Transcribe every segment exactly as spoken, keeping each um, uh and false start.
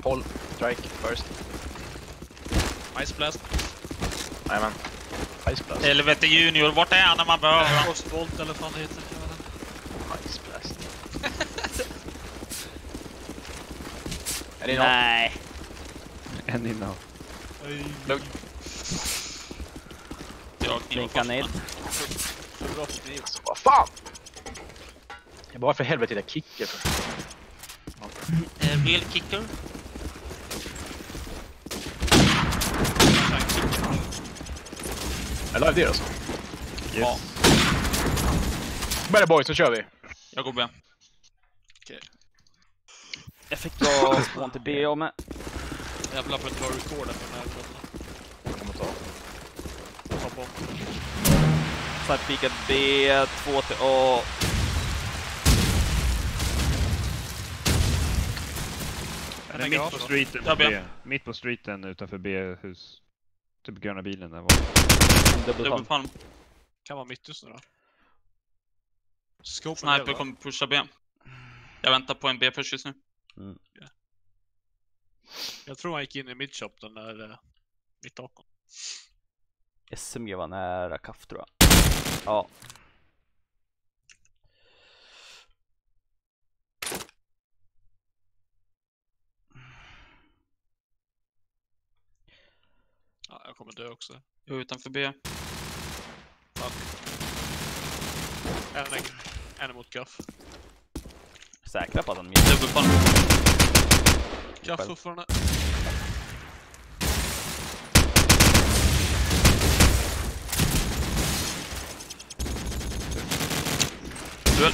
Håll. Strike first. Ice blast. Jajamän. Ice blast. Helvete junior, vart är han när man behöver? Frostbolt eller fan det heter. Ice blast. Är det Nej. En innan. Lugn. Jag Blinka ned. Vad fan? Jag bara för helvete det kicker. Eh, real kicker. Är live det alltså? Yes. Ja. Börja boys, så kör vi. Jag går B. Okej. Jag fick dra spawn till B om med. Jag vill ha på ett bra record där för den här brotten. Jag kommer ta. Ta på. Så här pikar B, två till A. Den är mitt på streeten Ja, på B. B. Mitt på streeten utanför B-hus. Typ gröna bilen där var. Dubbelpalm. Dubbelpalm. Kan vara mitt just nu då. Scope Sniper kommer pusha B. Jag väntar på en B-push just nu. Mm. Jag tror han gick in i midshop den där uh, mitt bakom. S M G var nära kaff tror jag. Ja. Ja, jag kommer dö också. Jag är utanför B. Fuck. En, en, en emot Gaff. Säkra på att han missar. Dubbelpalm. Gaff fortfarande. Duell.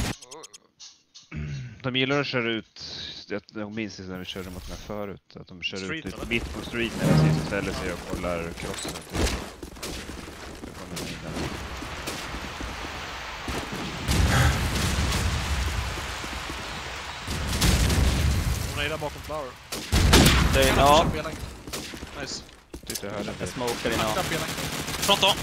De gillar att köra ut, jag minns när vi körde mot den här förut, att de kör Street, ut lite eller? mitt på streeten när precis ställer sig och kollar crossen. Hon är där bakom Flower. Det är en A. Nice. Tyckte jag hörde Jag det. smokar in A. Knapp B-länk. Front A.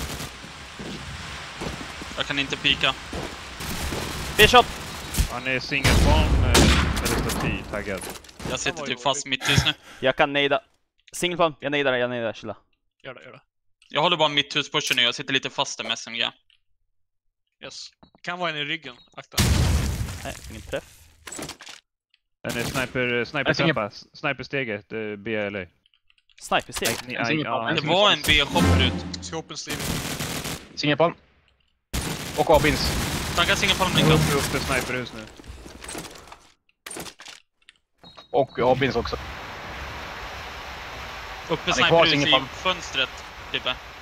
Jag kan inte pika. B-shot! Han är single spawn eller staty taggad. Jag sitter typ fast mitt just nu. Jag kan nejda. Single palm. Jag nejdar, jag nejdar. Chilla. Gör det, gör det. Jag håller bara mitt hus pushen nu. Jag sitter lite fast där med S M G. Yes. Kan vara en i ryggen. Akta. Nej, ingen träff. Den är sniper, sniper-trappa, sniper-steget, eh, B L A. Sniper-steg. Nej, En single ja, palm. Det var en B-shop förut. Scopen Steve. Singelpalm. Och A-bins. Tackar singelpalm Upp, Niklas. upp till sniperhus nu. Och A-bins också. Uppe Han är kvar, sniperhus i singelpalm. fönstret. Typ.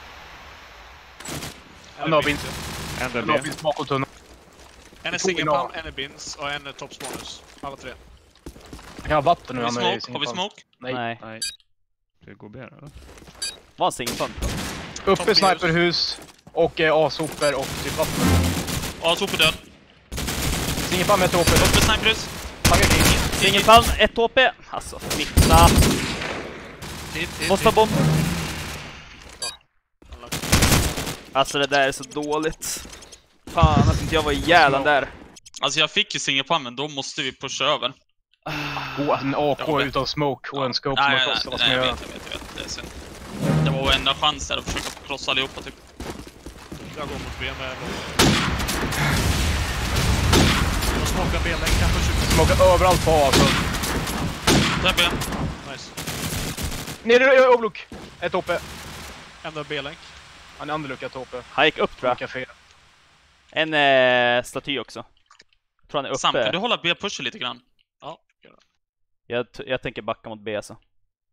En A-bins. Ändå En B. A-bins bakom tunnan. En är single palm, en är bins och en är top spawners. Alla tre. Han kan ha vatten nu. Har vi Han är i smoke? Har vi singelpalm. smoke? Nej. Nej. Nej. Ska vi gå B då? Var en single palm. Uppe sniperhus. Och eh, A-sopor och typ vatten. Ja, sopor död. Singelpalm med ett H P. Uppe sniperhus. Tagga krig. Single palm, ett H P. Alltså, fixa. Måste ha bomb. Alltså det där är så dåligt. Fan att inte jag var ihjäl den där. Alltså jag fick ju singelpalm, men då måste vi pusha över. Oh, en A K Ja, men- utan smoke och en scope som Nej, har nej, krossat. Vad nej, ska jag jag vet, göra? jag vet, jag vet. Det är synd. Det var enda chans där att försöka krossa allihopa typ. Jag går mot B med jag smakar B-länk, kan pusha. Smoka överallt på A alltså. Där B. Nice. Nere i overlook. Ett H P. Ändå B-länk. Han är underlook, ett H P. Han gick upp tror jag. Café. En eh, staty också. Tror han är Sam, kan uppe. du hålla B-pushen lite grann? Ja, gör det. Jag, t- jag tänker backa mot B alltså.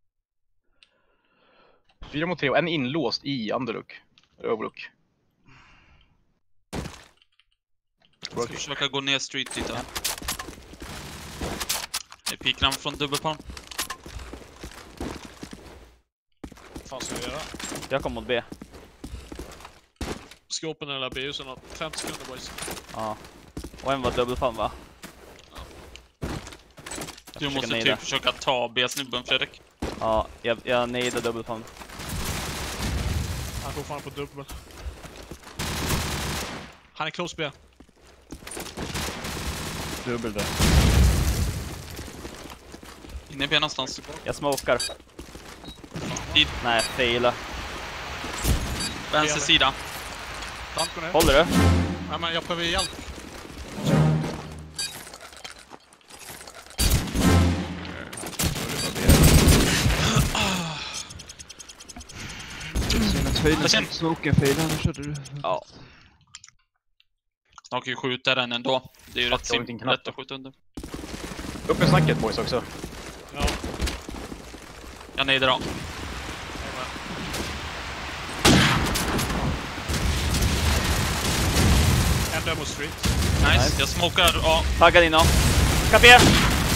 Fyra mot tre och en inlåst i underlook. Overlook. Jag ska försöka gå ner street lite. Jag pikar han från dubbelpalm. Vad fan ska vi göra? Jag kommer mot B. Scopen eller B-husen har fem sekunder boys. Ja. Och en var dubbelpalm va? Du måste nejda. typ försöka ta B-snubben, Fredrik. Ja, jag, jag nejdar dubbelpalm. Han är fortfarande på dubbel. Han är close B. Dubbel där. Inne i B någonstans. Jag smokar. I Nej, faila. vänster sida. Plant går ner. Håller du? Nej, men jag behöver hjälp. Smoken failade, nu körde du. Ja. De kan ju skjuta den ändå. Det är ju Fuck, rätt jag har inte en simpelt knapp. lätt att skjuta under. Upp med snacket boys också. Ja. Jag nejdar då. En demo street. Nice. Nice. Jag smokar. Ja. Taggad inom. Café! Och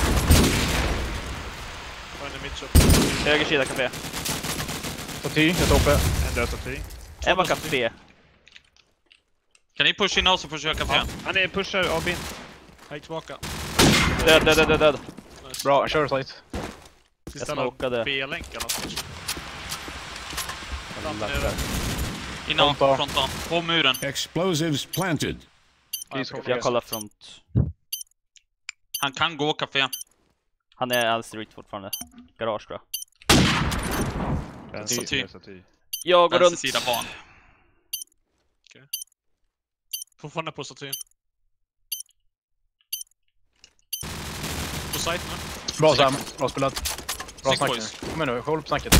en i mitt shop. Höger sida café. Staty, jag tar uppe. En död staty. En var café. Kan ni pusha in oss så försöka café? Han är pushar A B. Jag gick tillbaka. Död, död, död, död. Nice. Bra, kör site. Sista Jag smokade. B-länken alltså. Plant Lackar. nere. Innan, Fronta. fronta. På muren. Explosives planted. Ja, jag Jag kollar front. Han kan gå café. Han är all street fortfarande. Garage tror jag. Vänster Staty. sida staty. Jag går Vänster runt. sida barn. Fortfarande på statyn. På site nu. Bra Sam, bra spelat. Bra Snyggt, snack boys. nu. Kom igen nu, håll på snacket.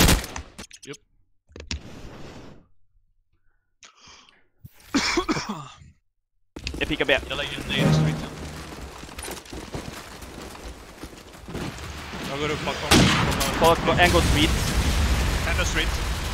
Jag pikar B. Jag lägger ner i streeten. Jag går upp bakom. Kolla på en går street. En street.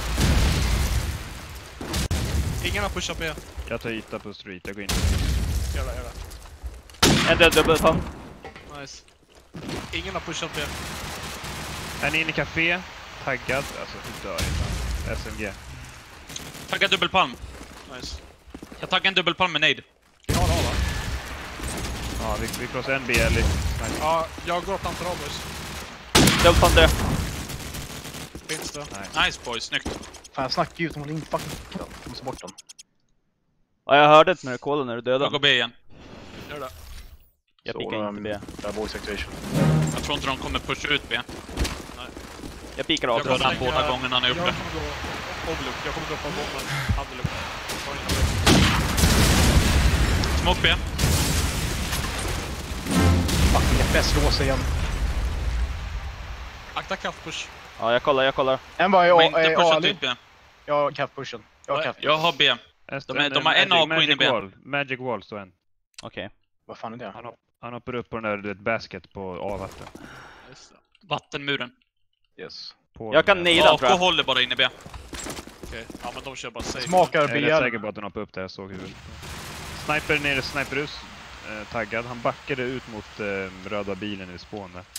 Ingen har pushat B. Jag tar yta på street, jag går in. Gör det, gör det. En död dubbelpump. Nice. Ingen har pushat B. En in i café. Taggad. Alltså hur dör jag? S M G. Tagga dubbelpalm. Nice. Jag taggar en dubbelpalm med nade. Ja, det har va? Ja, vi, vi crossar en B L. Nice. Ja, jag går plantar av boys. Dubbelpump död. Finns det? Nice. Nice boys, snyggt. Fan jag snackar ju ut om hon inte fucking... Jag måste bort den. Ja, jag hörde det när du kollade när du Jag går dödade. B igen. Gör det. Jag Så, pikar um, inte B. Där boys activation. Jag tror inte de kommer pusha ut B. Jag pikar Jag av. Jag dödade han lägga- båda gångerna han är Jag uppe. kommer gå overlook. Jag kommer droppa bomben. Underlook. Ta in det. Smoke B. Fucking F S låser igen. Akta kaffpush. Ja, jag kollar, jag kollar. En var i De har A- inte eh, pushat Ali. ut B. Jag har cap-pushen. Jag har cap. Jag har B. De är- de har en A K in i B. Wall. Magic Wall står en. Okej. Vad fan är det? Han, hopp, han hoppar upp på den där du vet, basket på A-vatten. Just det. Vattenmuren. Yes. På Jag kan den- nida A tror K jag. håller bara inne i B. Okej. Ja, men de kör bara safe. Smakar Jag är rätt B L. säker på att den hoppade upp där, jag såg huvudet. Sniper nere, sniperus. Eh, taggad. Han backade ut mot eh, röda bilen i spån där.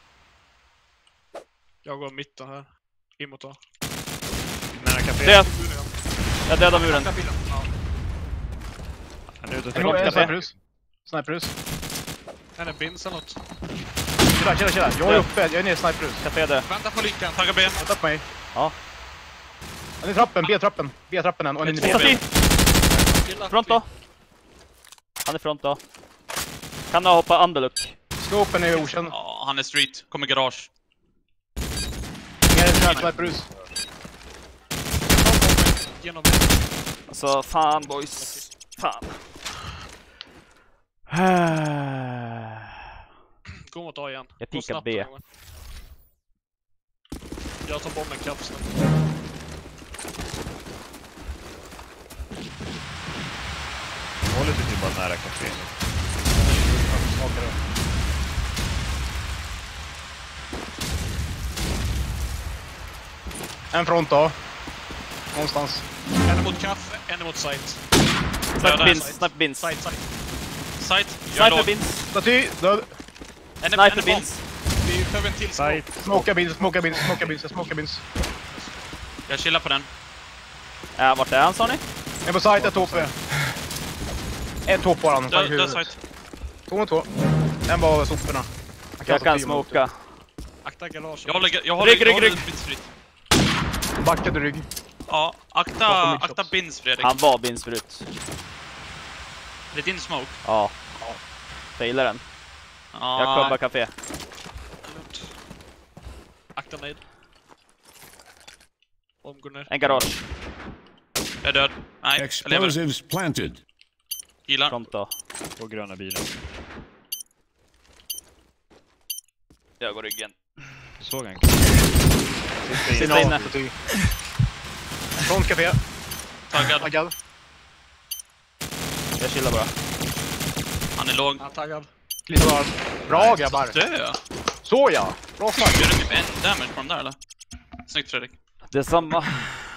Jag går mitten här. In mot A. Nära café. Död! Muren igen. Jag dödar muren. Akta bilen. Ja. Han är ute och En tar en café. sniperhus. Sniperhus. En är bins eller något. Chilla, chilla, chilla. Jag är uppe. Jag är nere i sniperhus. Café död. Vänta på linken. Tagga B. Vänta på mig. Ja. Han är i trappen. B-trappen. B-trappen än. Och en i Två B. B. Gilla. Front då. Han är front då. Kan ha hoppa underlook. Scopen är okänd. Ja, han är street. Kommer garage. Nere i sniperhus. Genom Alltså, fan boys. Fan. Gå mot A igen. Jag Gå pikar snabbt B. den gången. Jag tar bomben kapp snabbt. håller sig typ bara nära café. En front då. Någonstans. En är mot kaff, en är mot site. Sniper Döda. bins, sniper bins. Site, site. Sight. Jag är Sniper låg. bins. Staty. Död. En är, en Sniper är bomb. bins. Vi behöver en till smoke. Sight. Smoka bins, smoka bins, smoka bins, smoka bins. Jag chillar på den. Ja, vart är han sa ni? En på site, ett topp. En topp på han. Död, död sight. Två mot två. En var soporna. Han Jag kastar kan tio mot smoka. Akta garage. Jag håller, jag håller, Rygg, jag rygg, håller rygg. street, street. två. Backade rygg. Ja, akta, Bakom mitt akta shots. bins Fredrik. Han var bins förut. Det är din smoke. Ja. Failar den. Jag Ja, kubbar café. Kasta nade. Om går ner. En garage. Jag är död. Nej, jag lever. Explosives planted. Gillar. Front då. På gröna bilen. Jag går ryggen. Du såg en. Sista inne. Front café. Taggad. Taggad. Jag chillar bara. Han är låg. Han är taggad. Lite varm. Bra grabbar. Dö! Så ja. Bra snack. Gör du typ en damage på dem där eller? Snyggt Fredrik. Det är samma.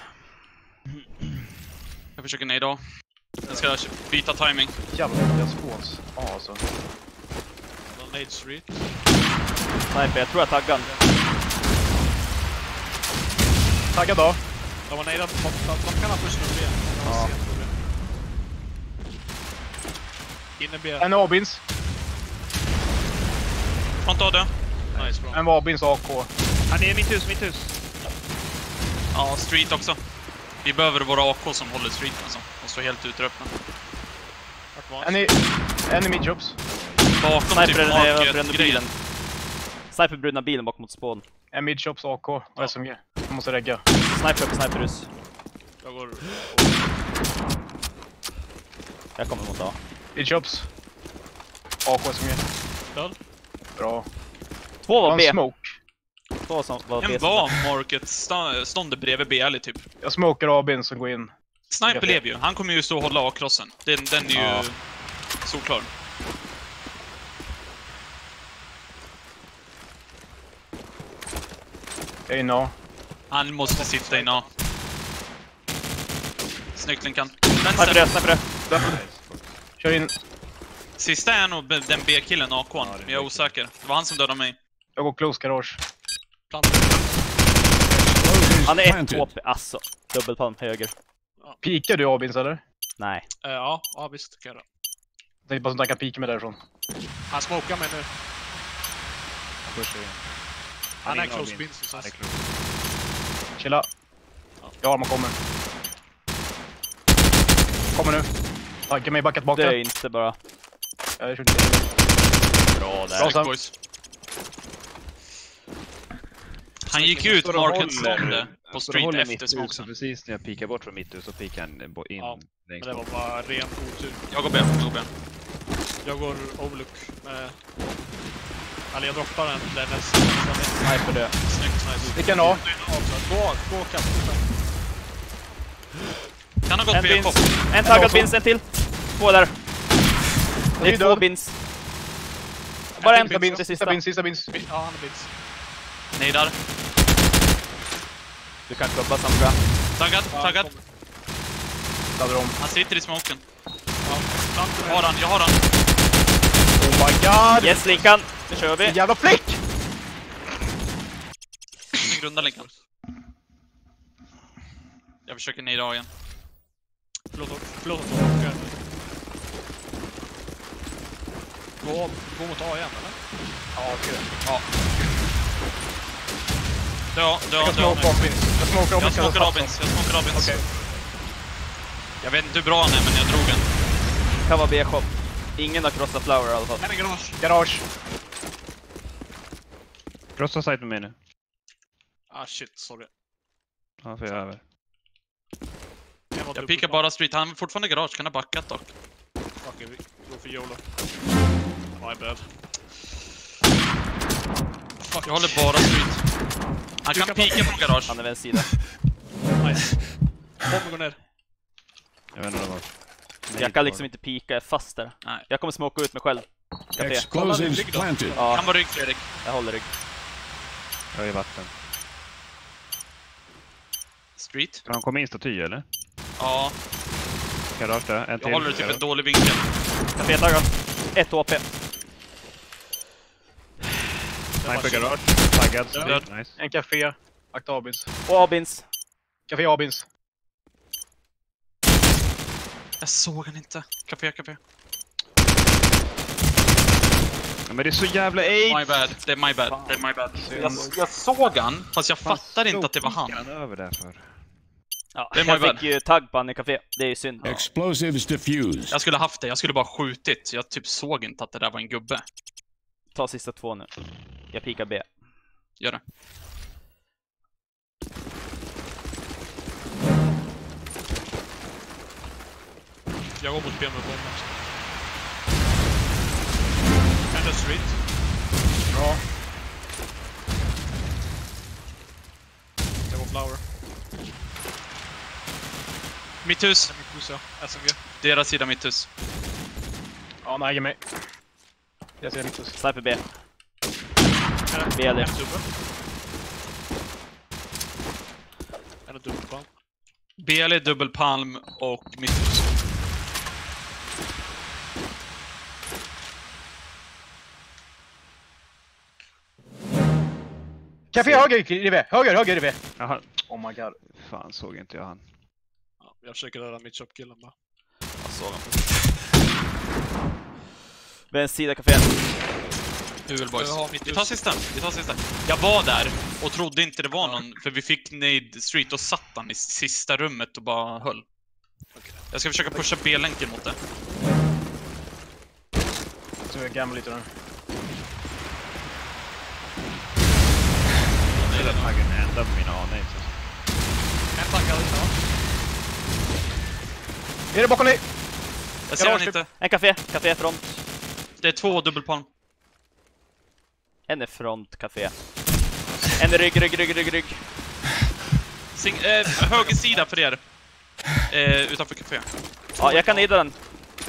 Jag försöker nej då. Jag ska byta timing. Jävlar, jag spås. Ja, alltså. Någon nade street. Sniper, jag tror jag taggar. Taggad då. De var nadade på botten. De kan ha pushat upp B. Ja. Inne B. En A-bins. Front A dö. Nice bra. En A-bins A K. Han är i mitt hus, mitt hus. Ja, street också. Vi behöver våra A K som håller streeten alltså. De står helt utröppna. En i... En i midjobs. Bakom Sniper typ är den brände market bilen. grejen. Sniper brände bilen bak mot spån. En midjobs A K och S M G. Jag måste regga. Sniper på sniperhus. Jag går... Jag kommer mot A. Midjobs. A K S M G. Död. Bra. Två var En B. smoke. Två som var B. En var market sta- stående bredvid B eller typ. Jag smokar A-bins som går in. Sniper lever ju. Han kommer ju stå och hålla A-krossen. Den, den är ju Ja. solklar. Jag är inne A. Han måste sitta in A. Snyggt Linkan. Sniper det, Vänster. sniper det. Kör in. Sista är nog b- den B-killen A K:n. Ja, det är men jag är osäker. Det var han som dödade mig. Jag går close garage. Plant. Han är ett Planted. H P. Asså. Dubbelpalm höger. Pikar du A-bins eller? Nej. Eh, ja, ja visst kan jag det. Jag tänkte bara att han kan pika mig därifrån. Han smokar mig nu. Jag pushar in. Han är ingen close A-bin. bins. Han är close. Chilla. Ja, man kommer. Kommer nu. Tagga mig backa tillbaka. Dö inte bara. Jag kör inte. Bra Bra, där. Snyggt Sam. boys. Han gick ut Står och market håller- stående på står och street håller efter mitt hus, och smokesen. precis när jag pikar bort från mitt hus så pikar han bo- in Ja, Men längst det var bort. bara ren otur. Jag går B, jag går B. Jag går overlook med... Eller jag droppar den där näst. Sniper det. Snyggt, nice. Vilken A? Gå, gå kapten. Kan ha gått En B bins. kop. En taggad bins, en till. Två där. Det är är två död. bins. Bara en Sista bins, det sista sista. bins, sista bins. Ja, han är bins. Nejdar. Du kan klubba Samka. Taggad, Ja, taggad. kommer. Laddar om. Han sitter i smoken. Ja, plant Jag har han, jag har han. Oh my god! Yes, Linkan. Nu kör vi. Jävla flick! Snygg runda Linkan. Jag försöker nejda A igen. Förlåt, förlåt att jag råkar. Gå, gå mot A igen, eller? Ja, okej. Ja. Dö, dö, Jag dö. smokar A-bins. Jag smokar Jag A-bins. smokar A-bins, jag smokar A-bins. Okej. Jag vet inte hur bra han är, men jag drog en. Kan vara B-shop. Ingen har krossat flower i alla fall. En i garage. Garage. Krossa site med mig nu. Ah shit, sorry. Ja, för jag är över. Jag, var Jag pikar bara street, han är fortfarande i garage, kan ha backat dock. Fuck, vi går för YOLO. My bad. Jag håller bara street. Han kan pika från garage. Han är vänster sida. Nice. Bomben går ner. Jag vet inte vad det var. Jag kan liksom inte pika, jag är fast där. Nej. Jag kommer smoka ut mig själv. Café. Explosives planted. Ja, Han var rygg Fredrik. jag håller rygg. Jag är i vatten. Street. Kan han komma in staty eller? Ja, Garage där, en jag till. håller typ en dålig vinkel. Café taggad. Ett H P. Sniper garage, taggad, Död. snyggt, nice. En café. Akta A-bins. Och A-bins. Café A-bins. Jag såg han inte. Café, café. Ja, men det är så jävla aid! My bad, det är my bad, det är my bad. Jag, jag såg han, fast jag fattade inte att det var han. Han över därför. Ja, Det är my jag bad. fick ju tagg på han i café. Det är ju synd. Explosives diffused. Jag skulle haft det, jag skulle bara skjutit. Jag typ såg inte att det där var en gubbe. Ta sista två nu. Jag pikar B. Gör det. Jag går mot B med bomben. Ender street. Bra. Jag går flower. Mitthus. Mitthus, ja. S M G. Deras sida mitthus. Ja, nej, ge mig. Jag ser mitt hus. Sniper B. En B L. en dubbel. En dubbelpalm. B L, dubbelpalm och mitthus. Café höger, Rive. Höger, höger, Rive. Jaha, Oh my god. fan såg inte jag han. Ja, jag försöker rädda mitt shop-killen bara. Jag såg honom. Vänster sida kafén. Duel boys. Jag har mitt Vi hus. tar sista. Vi tar sista. Jag var där och trodde inte det var någon, för vi fick nade street och satt han i sista rummet och bara höll. Okej. Jag ska försöka pusha B-länken mot det. Så jag gammal lite nu. Jag är taggen ända på mina A-nades. En taggad innan. Är det bakom dig? Jag ser Garage han inte. En kafé, kafé front. Det är två dubbelpalm. En är front, kafé. En är rygg, rygg, rygg, rygg, rygg. Sing eh, höger sida för er. Eh, utanför café. Ja, jag kan nida den.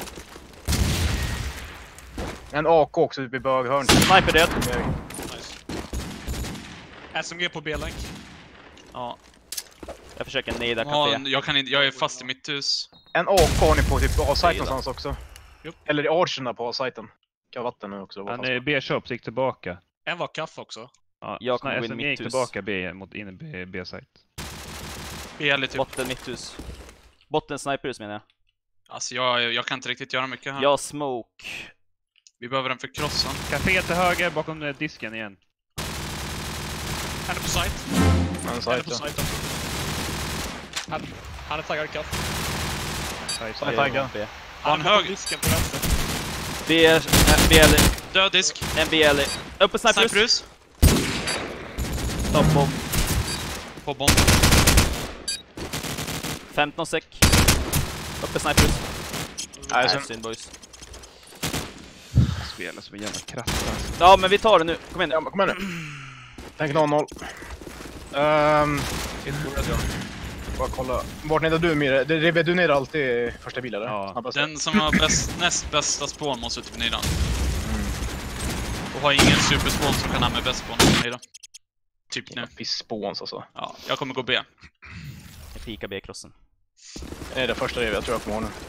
En A K också uppe i böghörn. Sniper död. Nice. S M G på B-länk. Ja. Jag försöker nida Ja, kafé. jag, kan inte, jag är fast i mitt hus. En A K har ni på typ A-sajten någonstans också. Jo. Eller i archerna på A-sajten. Kan ha vatten nu också. Han är B-shop, gick tillbaka. En var kaffe också. Ja, Jag kommer gå in S M G i gick mitt hus. tillbaka B mot in i B- B-site. B L typ. Botten mitthus. Botten sniperhus menar jag. Alltså jag, jag kan inte riktigt göra mycket här. Jag smoke. Vi behöver en för krossen. Café till höger bakom eh, disken igen. En är på site. En En är på sajt. site också. Han, han är taggad kaff. Site. Han är taggad. B. Han är hög. på disken på vänster. B, äh, B L. Död disk. En B L. Uppe sniperhus. Sniperhus. Top bomb. På bomb. femton sek. Uppe sniperhus. Nej, Nej, sen, synd boys. Spelar som en jävla kraft alltså. Ja, men vi tar det nu. Kom igen ja, nu. men kom igen nu. Tänk noll noll. Ehm... Bara kolla. Vart nedar du Mire? Det Rive, du nedar alltid första bil eller? Ja. Snabbast. Den som har bäst, näst bästa spån måste typ nidan. Och har ingen superspån som kan ha med bäst spån som nidan. Typ nu. Fiskspåns alltså. Ja, jag kommer gå B. Jag pikar B-krossen. Det är det första Rive, jag tror jag kommer ihåg nu.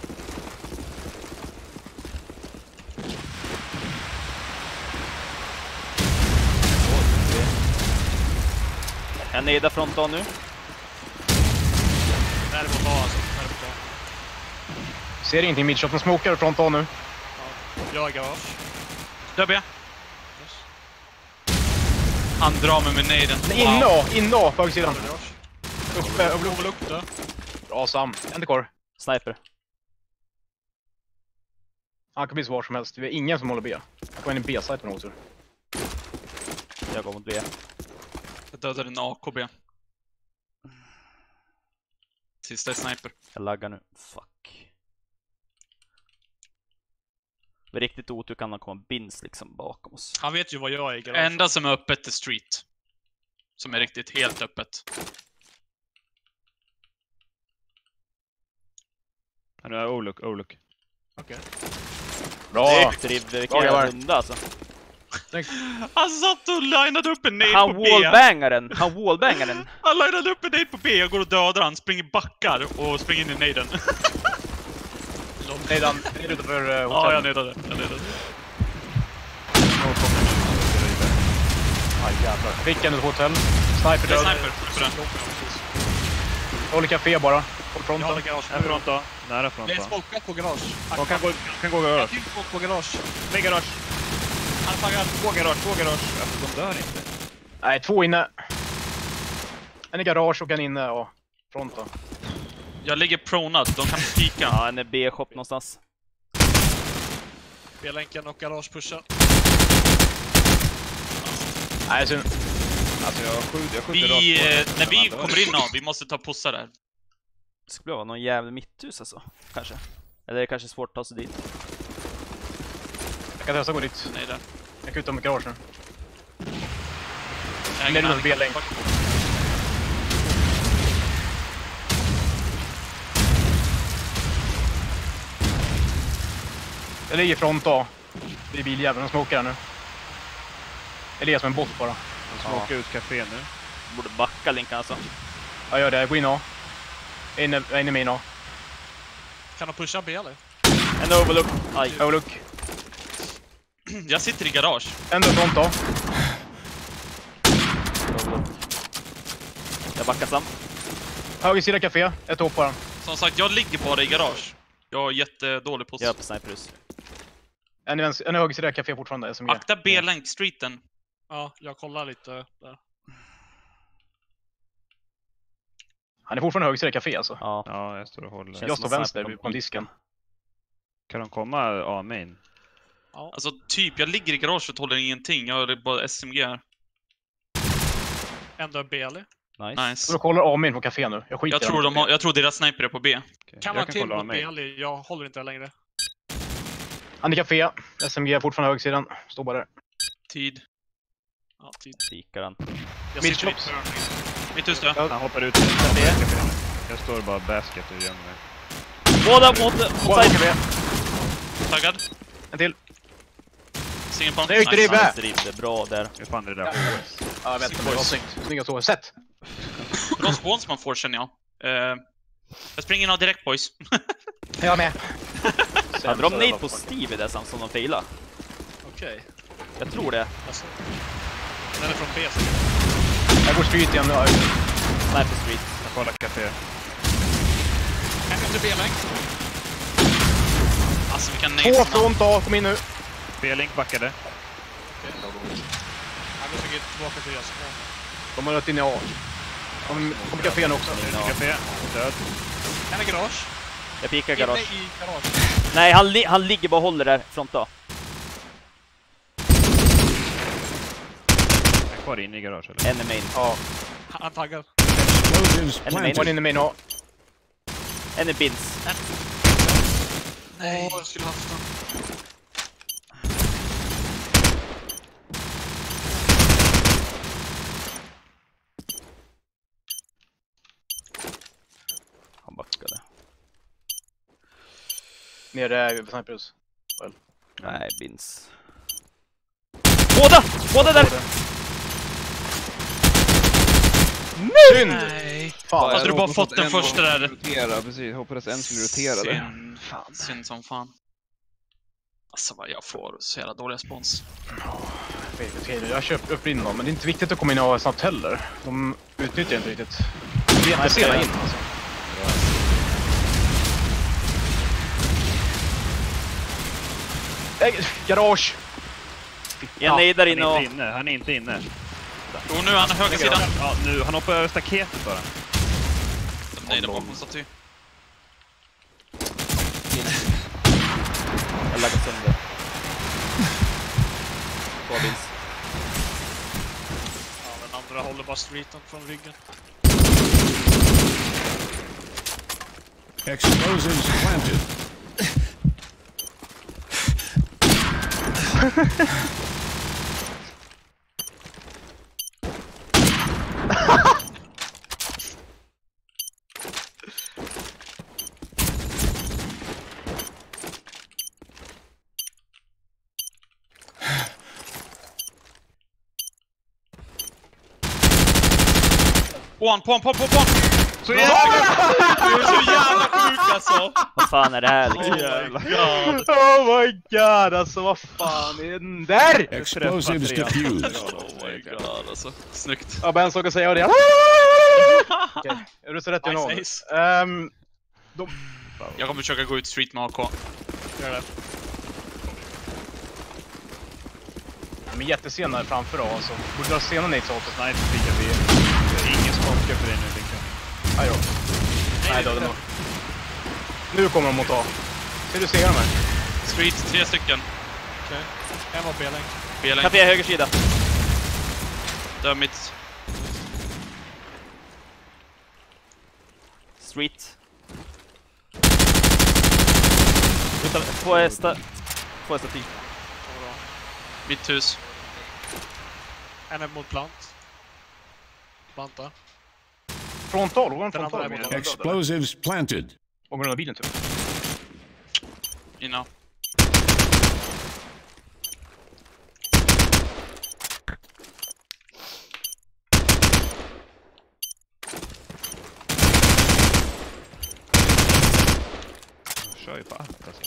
Jag nidar front A nu. Det här är på A alltså. Det här är på A. Ser ingenting midshot, de smokar front A nu. Ja. Jag är garage. Död B. Yes. Han drar med med naden. Nej, inne A, inne A, på högersidan. Garage. Uppe, uppe, Overlook, overlook då. Bra Sam. En kvar. Sniper. Han kan bli så var som helst. Vi har ingen som håller B. Jag får in en B-site på något tur. Jag går mot B. Jag dödar en A K B. Sista är sniper. Jag laggar nu. Fuck. Med riktigt otur kan han komma bins liksom bakom oss. Han vet ju vad jag är i garage. Enda som är öppet är street. Som är riktigt helt öppet. Han är overlook, overlook. Okej. Bra! Driv, vilken Bra, jävla grabbar. runda alltså. Han satt och linade upp en nade Han på B. wallbangaren. Han wallbangaren. Han linade upp en nade på B. Jag går och dödar han. Springer backar och springer in i naden. Nej, Dan. Det är utanför uh, Ja, jag nadade. Jag nadade. Aj, jävlar. Fick en ett hotell. Sniper Det är död. sniper. För den. Jag håller café bara. På Jag fronten. håller garage. En front A, nära front Det är A. smokat på garage. De kan gå, kan gå En garage. till smoke på garage. Med garage. Han är taggad. Två garage, två garage. Alltså de dör inte. Nej, två inne. En i garage och en inne och fronten. Jag ligger pronad. De kan pika. Ja, en är B-shop någonstans. B-länken och garage pushen. Nej, synd. Alltså jag skjuter, jag skjuter Vi, rakt på eh, den. när vi Han dör. kommer in av, vi måste ta pussar där. Det skulle vara någon jävla mitthus alltså. Kanske. Eller är det kanske svårt att ta sig dit? Jag kan testa gå dit. Nej, där. Jag kan ut om garage nu. Jag hänger Nej, det med. var B-länk. Jag ligger front A. Det är biljäveln, de smokar här nu. Jag ligger som en bot bara. De smokar ut café nu. Borde backa Linkan alltså. Jag gör det, jag går in A. Jag är inne, jag är inne i min A. Kan de pusha B eller? En overlook. Aj. Overlook. Jag sitter i garage. Ändå front A. Overlook. Jag backar Sam. Höger sida café, ett hopp på den. Som sagt, jag ligger bara i garage. Jag har jättedålig Jag position. är på sniperus. En, i vänster, en i höger sida café fortfarande, S M G. Akta B-länk-streeten. Ja, jag kollar lite där. Han är fortfarande höger sida café alltså. Ja. Ja, jag står och håller. Känns Jag som står en vänster sniper. på disken. Kan de komma A-main? Ja. Alltså typ, jag ligger i garaget och håller ingenting. Jag har bara S M G här. Ändå B eller? Nice. Nice. Så då kollar A-min på café nu. Jag skiter Jag i tror, dem. de har, jag tror deras sniper är på B. Okay. Kan jag man till kolla mot B A-main. eller? Jag håller inte längre. Han är café. S M G är fortfarande högersidan. Står bara där. Tid. Ja, tid. Fikar han. Jag Mitt sitter i chops. turn. Mitt hus då. Ja. Han hoppar ut. Café. Jag står bara basket och gömmer mig. Båda mot, mot Båda side. café. Taggad. En till. Singen på. Snyggt, det är bä! Nice ribbe, bra där. Hur fan är det där? Ja, jag vet inte. Det var snyggt. Snygga så. Sett. Bra spawns man får, känner jag. Uh, jag springer in av direkt, boys. Jag med. Hade de nade på Steve i det samt som de failade? Okej. Jag tror det. Alltså. Den är från B. så. Jag går street igen nu. Sniper Street. Jag kollar café. En efter B-länk. Alltså, vi kan Två nace front A. Kom in nu. B-link backade. Han går säkert tillbaka till deras mål. De har rött in i A. De kommer café nu också. Café. Död. En i garage. Jag pikar Inne garage. i garage. Nej, han, li han ligger bara och håller där front då. Jag är kvar inne i garage eller? En är main. Ja. Han taggar. Explosives En main. Var planted. inne i min A. En är bins. Nej. Åh, jag skulle haft den. Han backade. Nere vid sniperhus. Nej, bins. Båda! Båda där! Synd! Nej. Fan. Hade du bara hoppades fått att den en första var- där? Rotera, precis. Hoppades en skulle rotera där. Synd. Fan, synd som fan. Alltså vad jag får så jävla dåliga spons. Jag har köpt upp in dem, men det är inte viktigt att komma in och snabbt heller. De utnyttjar inte riktigt. Det är jättesena in alltså. Nej, garage! En nadar in Han är och... inte inne. Han är inte inne. Jo, nu är han höger sidan. Ja, nu. Han hoppar över staketet bara. Nej, det var på staty. Jag laggar sönder. Två bins. Ja, den andra håller bara streeten från ryggen. Explosives planted. På han, på han, på han, på han! Så jävla Du är så jävla sjuk alltså! Vad fan är det här liksom? God. Oh my god, alltså vad fan är den där? Explosives diffused. Oh my god alltså. Snyggt. Ja, Ben såg att säga det. Okej, är du så rätt i Nice någon? ace. Ehm, Jag kommer försöka gå ut street med A K. Gör det. de är jättesena framför då, alltså. Borde dra sena nades åt. Sniper pika B. Ingen smoker för dig nu, Linkan. Aj då. Nej, då, då. Nu kommer de mot A. Ser du se dem här? Street, tre stycken. Okej. En var B-länk. B-länk. Café höger sida. Dö mitt. Street. Flytta, få hästa. Få hästa till. Mitt hus. En är mot plant. Planta. Frontal, går en Den andra är frontal. mot Explosives planted. Och går den av bilen typ. Innan. De kör ju på allt alltså.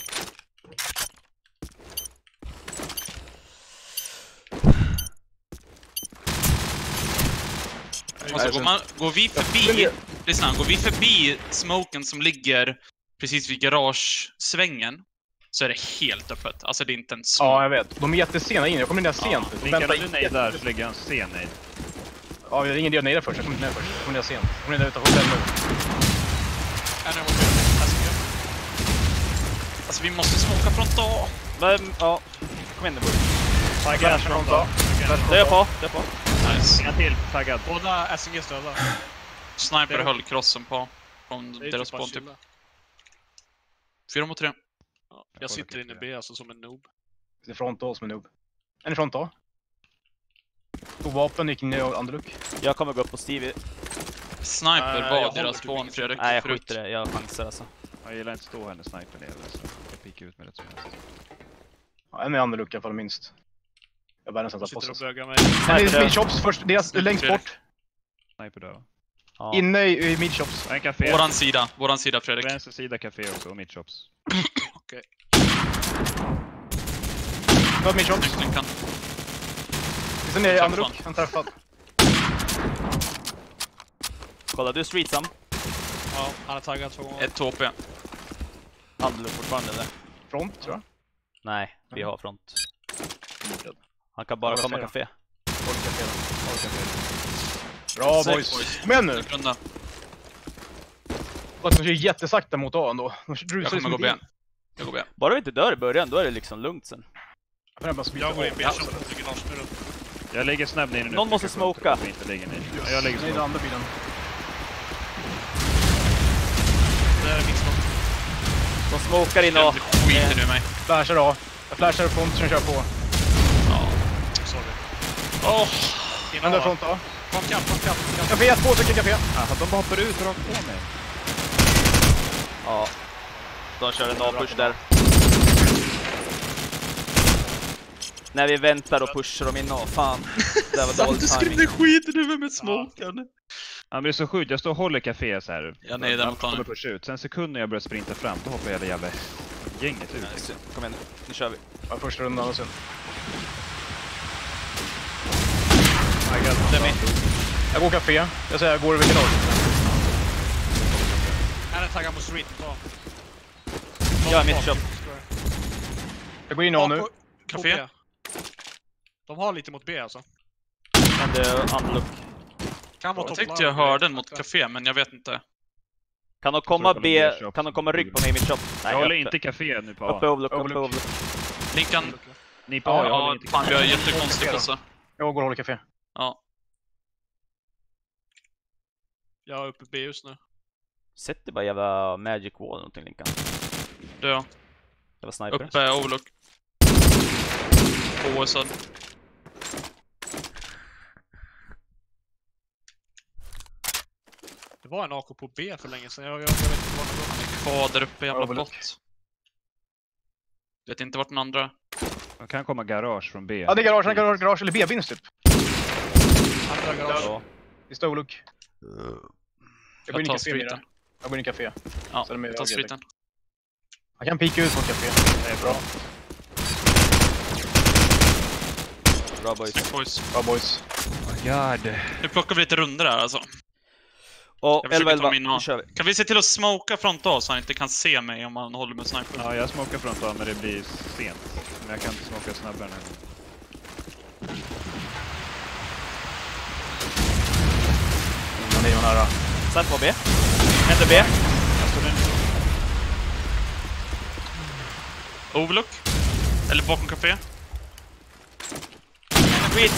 Och så går, man, går vi förbi... Lyssna, går vi förbi smoken som ligger precis vid garagesvängen så är det helt öppet. Alltså det är inte en smoke. Ja, jag vet. De är jättesena in. Jag kommer in där sent. Ja, De Mikael, väntar om du nej där så lägger jag en sen nej. Ja, jag ingen idé att nejda först. Jag kommer inte ner först. Jag kommer ner sent. Jag kommer ner utanför den nu. En är mot plant. Alltså vi måste smoka frontal. Men, ja. Kom igen nu, Burg. Taggad från då. Det är jag på, det är på. Nice. En till, taggad. Båda S M G stödda. Sniper Det- höll crossen på. Från Det är deras typ bara spawn typ. chilla. Fyra mot tre. Ja, jag sitter inne i B alltså som en noob. Det är frontal som en noob. En är frontal. Tog vapen, gick ner och underlook. Jag kommer gå upp på Stevie. Sniper Nej, jag var håller deras typ spawn, inget. Fredrik. Nej, jag förut. skjuter det. Jag chansar alltså. Jag gillar inte stå här när sniper lever så jag pikar ut med rätt som helst. Ja, en är underlook i alla fall minst. Jag bär nästan Jag på sitter och oss. bögar mig. En Sniper är död. midshops först. Deras längst bort. Sniper död. Ja. Inne i, i midshops. En café. Våran sida, våran sida Fredrik. Vänster sida café också och midshops. Död midshops. Nyckeln. Sen är det Träffad. underlook. Han träffad. Kolla, du är street Sam. Ja, han är taggad två gånger. Ett H P. Handlar du fortfarande eller? Front, tror jag. Nej, vi har front. Rädd. Han kan bara Ja, vad komma säger café. Orkar fel. Orkar fel. Bra Sex boys. boys. Kom igen nu. Runda. De kör jättesakta mot A ändå. De rusar Jag kommer som gå B. bin. Jag går B. Bara vi inte dör i början, då är det liksom lugnt sen. Jag får bara spika Jag går in av. B, jag kör mot garagemuren. Jag lägger snabb ner nu. Någon måste smoka. Vi inte lägger ner. Ja, jag lägger Nej, den smoke. andra bilen. Det här är mitt smoke. De smokar in Jag och... skiter nu i mig. Flashar A. Jag flashar front som kör på. Ja. Sorry. Åh! Innan Andra A. front A. Front camp, front camp, front camp. Café, två stycken café. Aha, de bara hoppar ut rakt på mig. Ja. De kör en A-push där. När vi väntar och pushar dem in A, fan. Det där var dålig timing. skiter nu med smoken. Han blir så sjukt. Jag står och håller café så här. Ja, nej, den Han mot honom. kommer pusha ut. Sen sekunden jag börjar sprinta fram, då hoppar hela jävla gänget ut. Nice. Kom igen nu, nu kör vi. Ja, första rundan och sen. Det är mitt. Jag går café. Jag säger jag går över garage. Han är taggad mot street. Ta. Jag är mitt shop. Jag går in A nu. På- Café. på B. De har lite mot B alltså. Men det är unlock. Kan vara Jag topp- tyckte jag hörde den mot café, men jag vet inte. Kan de komma Jag tror det B, kommer bli kan de komma rygg på mig i mitt shop? Jag håller uppe. inte café nu på Uppe A. overlook, uppe Overlook. overlook. Linkan. Ni på A, jag håller Ja, inte fan café. vi har jättekonstig pussa. Jag går och håller café. Ja. Jag är uppe i B just nu. Sätt det bara jävla magic wall eller någonting, Linkan. Det är jag. Det var sniper. Uppe, overlook. O S A. Det var en A K på B för länge sedan. Jag, jag, jag vet inte var den var. Han är kvar där uppe, jävla Overlook. bot. Vet inte vart den andra. De kan komma garage från B. Ja, det är garage, det är garage, garage eller B-vinst typ. Andra garage. Ja. Det står look. Jag går in i tar café med streeten. det. Jag går in i café. Ja, Så är de med ta i streeten. Han kan pika ut mot café. Det är bra. Bra boys. Snyggt boys. Bra boys. God. Nu plockar vi lite runder här alltså. Och Jag försöker elva ta elva, min nu A. kör vi. Kan vi se till att smoka front A så han inte kan se mig om han håller med sniper? Ja, jag smokar från A, men det blir sent. Men jag kan inte smoka snabbare nu. Man är ju nära. Sen på B. Händer B. Overlook. Eller bakom café. Street.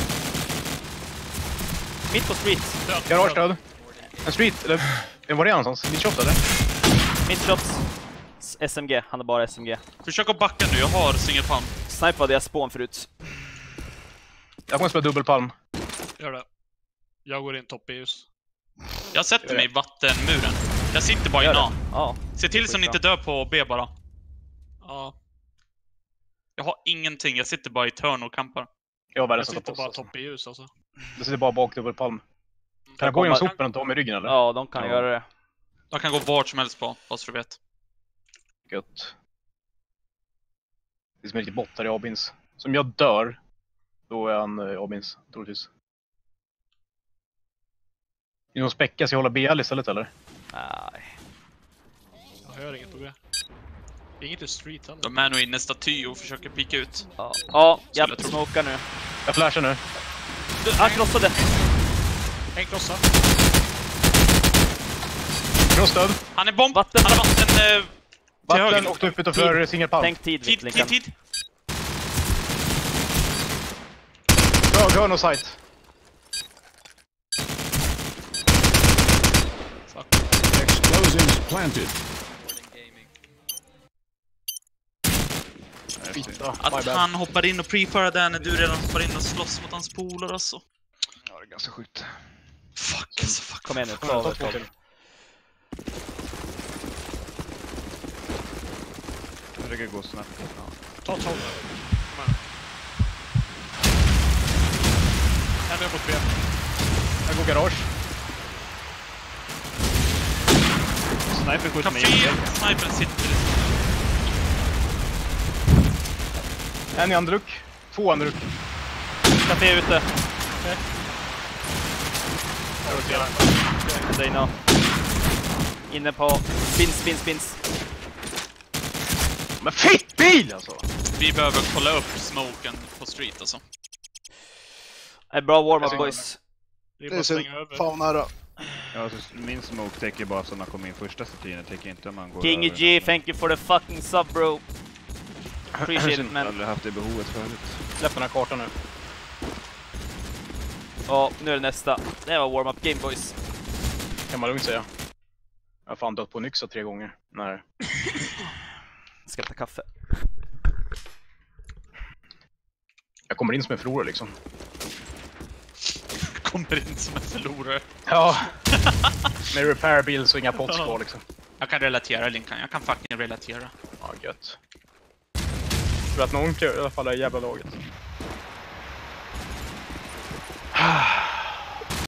Mitt på street. Garage död. En street, eller... Var det någonstans? Mitt shop eller? Mitt shops. S- S M G, han har bara S M G. Försök att backa nu, jag har single palm. Snipade jag spån förut. Jag kommer spela dubbelpalm. Gör det. Jag går in topp i ljus. Jag sätter mig i vattenmuren. Jag sitter bara i Gör det. A. Ja. Se till så ni inte dör på B bara. Ja, Jag har ingenting, jag sitter bara i törn och kampar. Jag har världens jag sätta sitter på bara alltså. topp i ljus alltså. Jag sitter bara bak dubbelpalm. Kan jag Jag gå genom kommer- sopen och ta med ryggen eller? Ja, de kan Ja. göra det. Jag kan gå vart som helst på, bara så du vet. Gött. Det är som en riktig bottar i Abins. Som jag dör, då är han eh, Abins, troligtvis. Är det någon späcka? Ska jag hålla B L istället eller? Nej. Jag hör inget på det. Inget i street heller. De är nog inne i staty och försöker pika ut. Ja, ja Skulle jag jag tro. smokar nu. Jag flashar nu. Du, han krossade. En krossa. Krossdöd. Han är bomb! Vatten. Han har vatten eh, till Vatten höger. och upp utanför singelpalm. Tänk tid, Tid, tid, Linkan. tid! Bra, hörn och sight. Explosives planted. Fitta. Att My bad. han hoppar in och prefarar där när du redan hoppar in och slåss mot hans polare alltså. Ja, det är ganska sjukt. Fuck alltså, fuck. Kom igen nu, Ja, ta ta det. två till. Jag försöker gå snabbt. Ta tolv. Kom här. En är mot B. Jag går garage. Sniper skjuter mig Café, igen. snipern sitter. En i andruck. Två andruck. Café ute. Jag roterar. Dino. Inne på spins, spins, spins. Men fitt bil alltså! Vi behöver kolla upp smoken på street alltså. Är bra warm-up Jag boys. Det är bara att slänga över. Fan nära. Ja, så min smoke täcker bara så man kommer in första statyn. Jag täcker inte om man går King över G, den. thank you for the fucking sub bro. Appreciate it Jag har man. aldrig haft det behovet förut. Släpp den här kartan nu. Ja, nu är det nästa. Det var warm-up game boys. Kan man lugnt säga. Jag har fan dött på en yxa tre gånger. Nej. Ska ta kaffe. Jag kommer in som en förlorare liksom. Kommer in som en förlorare. Ja. Med repair bills och inga pots kvar liksom. Jag kan relatera Linkan, jag kan fucking relatera. Ja, gött. För att någon kan i alla fall är jävla laget.